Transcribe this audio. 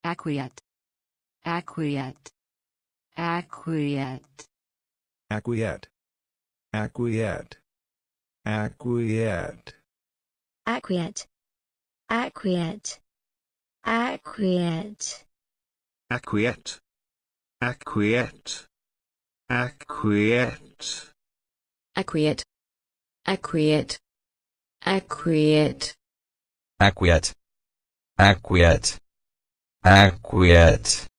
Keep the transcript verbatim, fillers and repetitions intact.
acquiet, acquiet, acquiet, acquiet, acquiet, acquiet, acquiet, acquiet, acquiet, acquiet, acquiet, acquiet, acquiet, acquiet, acquiet, acquiet, acquiet, acquiet.